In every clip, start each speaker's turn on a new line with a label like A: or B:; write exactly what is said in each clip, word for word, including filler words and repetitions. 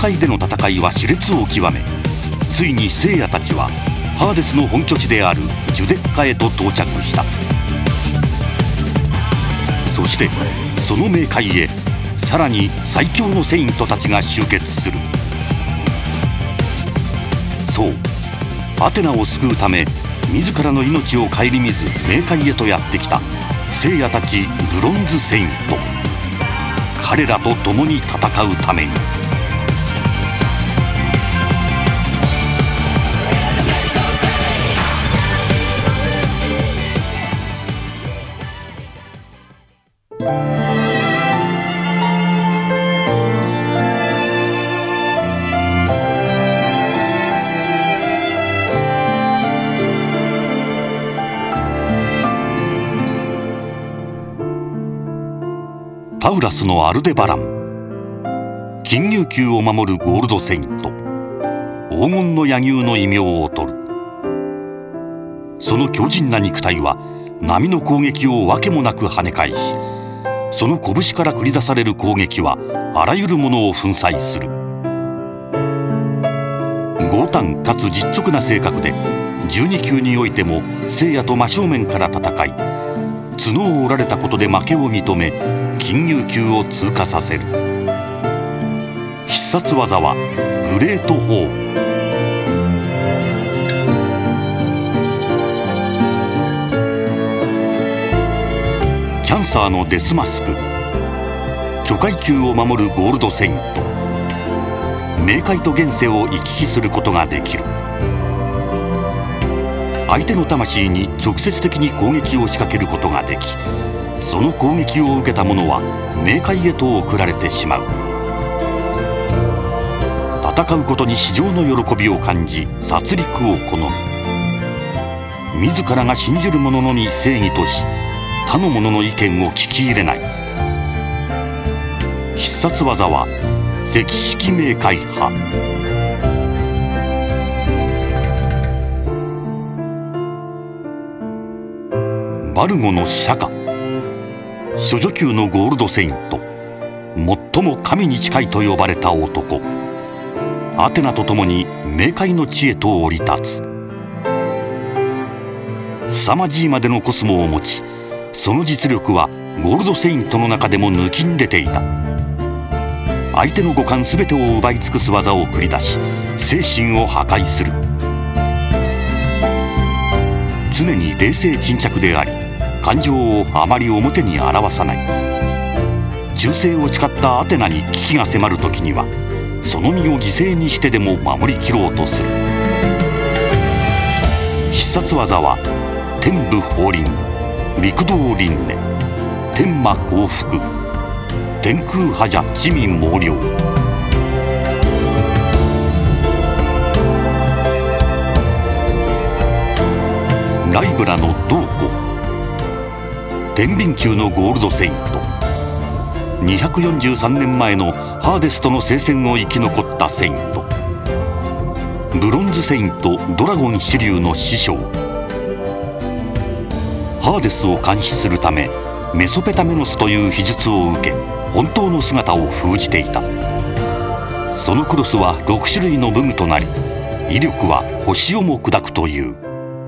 A: 界での戦いは熾烈を極め、ついに聖夜たちはハーデスの本拠地であるジュデッカへと到着した。そしてその冥界へさらに最強のセイントたちが集結する。そう、アテナを救うため自らの命を顧みず冥界へとやってきた聖夜たちブロンズセイント。彼らと共に戦うためにパウラスのアルデバラン、金牛宮を守るゴールドセイント、黄金の柳生の異名を取る。その強靭な肉体は波の攻撃をわけもなく跳ね返し、その拳から繰り出される攻撃はあらゆるものを粉砕する。強胆かつ実直な性格でじゅうに級においても聖夜と真正面から戦い、角を折られたことで負けを認め金牛級を通過させる。必殺技はグレートホーン。キャンサーのデスマスク、巨海級を守るゴールドセイント。冥界と現世を行き来することができる。相手の魂に直接的に攻撃を仕掛けることができ、その攻撃を受けた者は冥界へと送られてしまう。戦うことに至上の喜びを感じ殺戮を好む。自らが信じる者のみ正義とし、他の者の意見を聞き入れない。必殺技は赤色冥界派。バルゴの釈迦、処女級のゴールドセイント、最も神に近いと呼ばれた男。アテナと共に冥界の地へと降り立つ。凄まじいまでのコスモを持ち、その実力はゴールドセイントの中でも抜きん出ていた。相手の五感全てを奪い尽くす技を繰り出し、精神を破壊する。常に冷静沈着であり、感情をあまり表に表さない。忠誠を誓ったアテナに危機が迫る時には、その身を犠牲にしてでも守りきろうとする。必殺技は天武法輪、陸道輪廻、天魔降伏、天空覇者地味猛量。ライブラの銅庫、天秤級のゴールドセイント。にひゃくよんじゅうさんねんまえのハーデスとの聖戦を生き残ったセイント。ブロンズセイントドラゴン支流の師匠。ハーデスを監視するためメソペタメノスという秘術を受け、本当の姿を封じていた。そのクロスはろく種類の武具となり、威力は星をも砕くという。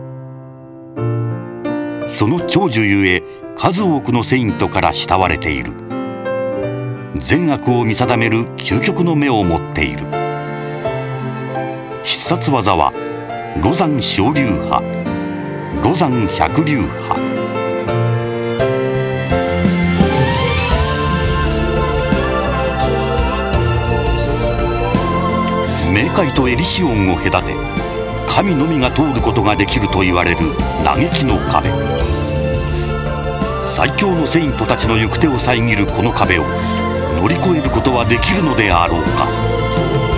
A: その長寿ゆえ数多くのセイントから慕われている。善悪を見定める究極の目を持っている。必殺技はロザン小流派、ロザン百流派。冥界とエリシオンを隔て、神のみが通ることができると言われる嘆きの壁。最強のセイントたちの行く手を遮るこの壁を乗り越えることはできるのであろうか。